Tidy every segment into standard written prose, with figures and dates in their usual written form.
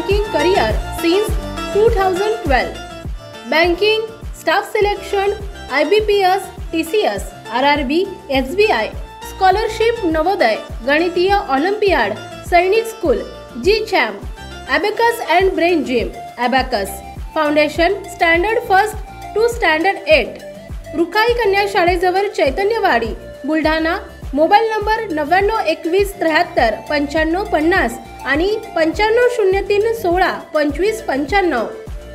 banking career since 2012. Banking, staff selection, IBPS, TCS, RRB, SBI, scholarship Navodaya, गणितीय Olympiad, सैनिक school, G-Champ, Abacus and Brain Gym, Abacus, Foundation, Standard 1st to Standard 8. रुखाई कन्या शाळेजवळ Chaitanyawadi, Buldhana. Mobile number 9921735550 आणि 9503162595.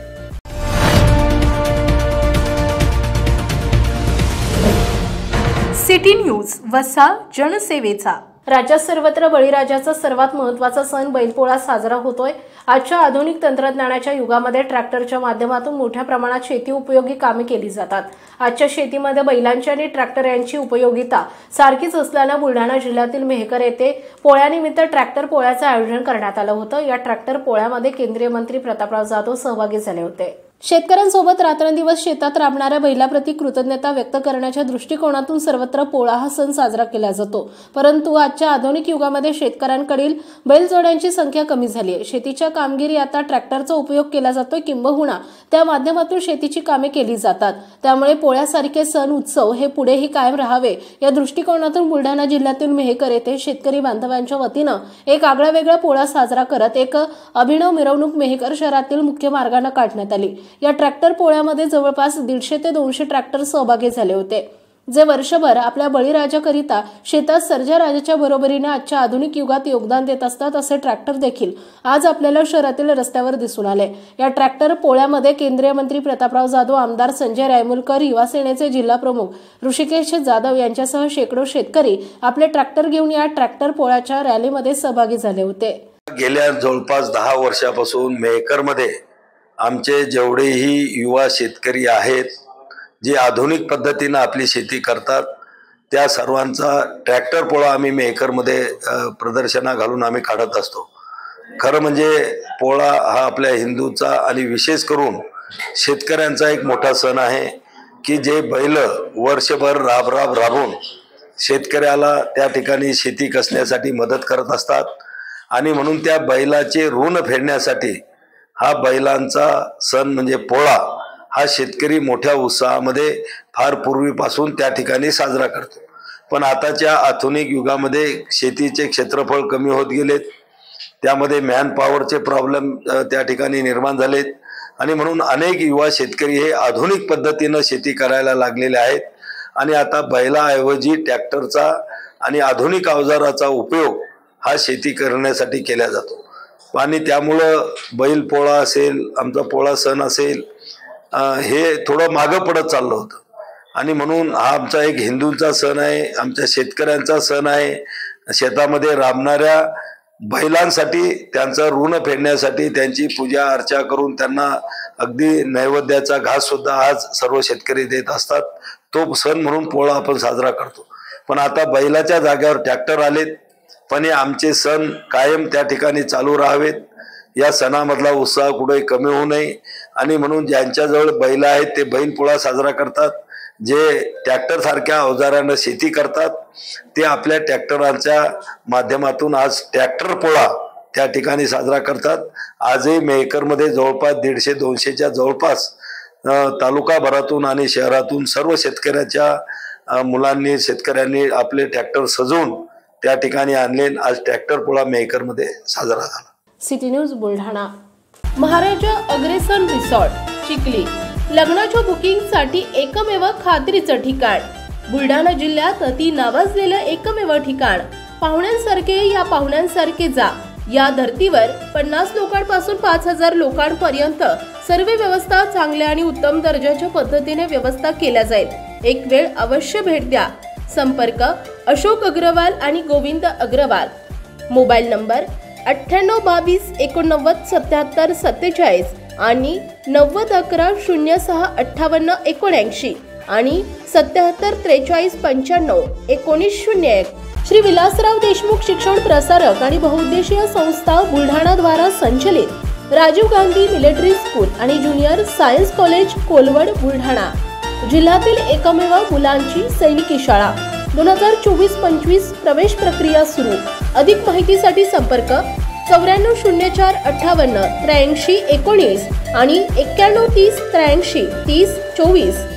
City news, वसा जनसेवेचा. राज्यात सर्वत्र बळीराजाचा सर्वात महत्त्वाचा सण बैलपोळा साजरा होतोय. आजच्या आधुनिक तंत्रज्ञानाच्या युगामध्ये ट्रॅक्टरच्या माध्यमातून मोठ्या प्रमाणात शेती उपयोगी कामे केली जातात. आजच्या शेतीमध्ये बैलांची आणि ट्रॅक्टर यांची उपयोगिता सारखीच असल्याने बुलढाणा जिल्ह्यातील मेहकर येथे पोळ्यानिमित्त ट्रॅक्टर पोळ्याचे आयोजन करण्यात आलं होतं. या ट्रॅक्टर पोळ्यामध्ये केंद्रीय मंत्री प्रतापराव जाधव सहभागी झाले होते. शेतकऱ्यांसोबत रात्रंदिवस शेतात राबणाऱ्या बैलाप्रती कृतज्ञता व्यक्त करण्याच्या दृष्टिकोनातून सर्वत्र पोळा हा सण साजरा केला जातो. परंतु आजच्या आधुनिक युगामध्ये शेतकऱ्यांकडील बैलजोड्यांची संख्या कमी झाली आहे. शेतीच्या कामगिरी आता ट्रॅक्टरचा उपयोग केला जातोय, किंबहुना त्या माध्यमातून शेतीची कामे केली जातात. त्यामुळे पोळ्यासारखे सण उत्सव हे पुढेही कायम राहावे या दृष्टिकोनातून बुलढाणा जिल्ह्यातील मेहकर येथे शेतकरी बांधवांच्या वतीनं एक आगळावेगळा पोळा साजरा करत एक अभिनव मिरवणूक मेहकर शहरातील मुख्य मार्गाने काढण्यात आली. या ट्रॅक्टर पोळ्यामध्ये जवळपास 150 ते 200 ट्रॅक्टर सहभागी झाले होते, जे वर्षभर आपल्या बळीराजाकरिता शेतात सर्जा राजाच्या बरोबरीने आजच्या आधुनिक युगात योगदान देत असतात. असे ट्रॅक्टर देखील आज आपल्याला शहरातील रस्त्यावर दिसून आले. या ट्रॅक्टर पोळ्यामध्ये केंद्रीय मंत्री प्रतापराव जाधव, आमदार संजय रायमुलकर, युवा सेनेचे जिल्हा प्रमुख ऋषिकेश जाधव यांच्यासह शेकडो शेतकरी आपले ट्रॅक्टर घेऊन या ट्रॅक्टर पोळ्याच्या रॅलीमध्ये सहभागी झाले होते. गेल्या जवळपास 10 वर्षापासून मेहकरमध्ये आमचे जेवढेही युवा शेतकरी आहेत जे आधुनिक पद्धतीने आपली शेती करतात, त्या सर्वांचा ट्रॅक्टर पोळा आम्ही मेहकरमध्ये प्रदर्शना घालून आम्ही काढत असतो. खरं म्हणजे पोळा हा आपल्या हिंदूचा आणि विशेष करून शेतकऱ्यांचा एक मोठा सण आहे की जे बैल वर्षभर राबून शेतकऱ्याला त्या ठिकाणी शेती कसण्यासाठी मदत करत असतात. आणि म्हणून त्या बैलाचे ऋण फेडण्यासाठी हा बैलांचा सण म्हणजे पोळा हा शेतकरी मोठ्या उत्साहामध्ये फार पूर्वीपासून त्या ठिकाणी साजरा करतो. पण आताच्या आधुनिक युगामध्ये शेतीचे क्षेत्रफळ कमी होत गेलेत, त्यामध्ये मॅन पॉवरचे प्रॉब्लेम त्या ठिकाणी निर्माण झालेत आणि म्हणून अनेक युवा शेतकरी हे आधुनिक पद्धतीनं शेती करायला लागलेले आहेत. आणि आता बैलाऐवजी ट्रॅक्टरचा आणि आधुनिक अवजाराचा उपयोग हा शेती करण्यासाठी केला जातो. आणि त्यामुळं बैल पोळा असेल, आमचा पोळा सण असेल, हे थोडं मागं पडत चाललं होतं. आणि म्हणून हा आमचा एक हिंदूंचा सण आहे, आमच्या शेतकऱ्यांचा सण आहे. शेतामध्ये राबणाऱ्या बैलांसाठी त्यांचं ऋण फेडण्यासाठी त्यांची पूजा अर्चा करून त्यांना अगदी नैवेद्याचा घास सुद्धा आज सर्व शेतकरी देत असतात. तो सण म्हणून पोळा आपण साजरा करतो. पण आता बैलाच्या जागेवर ट्रॅक्टर आलेत, पण हे आमचे सण कायम त्या ठिकाणी चालू राहावेत. या सणामधला उत्साह कुठे कमी होऊ नये आणि म्हणून ज्यांच्याजवळ बैल आहेत ते बैल पोळा साजरा करतात. जे ट्रॅक्टर सारख्या अवजारानं शेती करतात ते आपल्या ट्रॅक्टरांच्या माध्यमातून आज ट्रॅक्टर पोळा त्या ठिकाणी साजरा करतात. आजही मेहकरमध्ये जवळपास 150-200च्या जवळपास तालुकाभरातून आणि शहरातून सर्व शेतकऱ्याच्या मुलांनी शेतकऱ्यांनी आपले ट्रॅक्टर सजवून त्या ठिकाणी आणले. आज ट्रॅक्टर पोळा मेहकरमध्ये साजरा झाला. City news Buldhana. Maharaja Agrasen resort Chikhli लग्नाच्या बुकिंगसाठी एकमेव खात्रीचं ठिकाण. बुलढाणा जिल्ह्यात अति नावाजलेलं एकमेव ठिकाण. पाहुण्यांसारखे या पाहुण्यांसारखे जा. या धर्तीवर 50 लोकांपासून 5000 लोकांपर्यंत सर्व व्यवस्था चांगल्या आणि उत्तम दर्जाच्या पद्धतीने व्यवस्था केल्या जाईल. एक वेळ अवश्य भेट द्या. संपर्क अशोक अग्रवाल आणि गोविंद अग्रवाल. मोबाईल नंबर 9822897747 आणि 9011065879 आणि 7743951901. श्री विलासराव देशमुख शिक्षण प्रसारक आणि बहुउद्देशीय संस्था बुलढाणा द्वारा संचलित राजीव गांधी मिलिटरी स्कूल आणि junior science college Kolwad Buldhana जिल्ह्यातील एकमेव मुलांची सैनिकी शाळा. 2024-25 प्रवेश प्रक्रिया सुरू. अधिक माहितीसाठी संपर्क 940458 8319 आणि 9130 83 30 24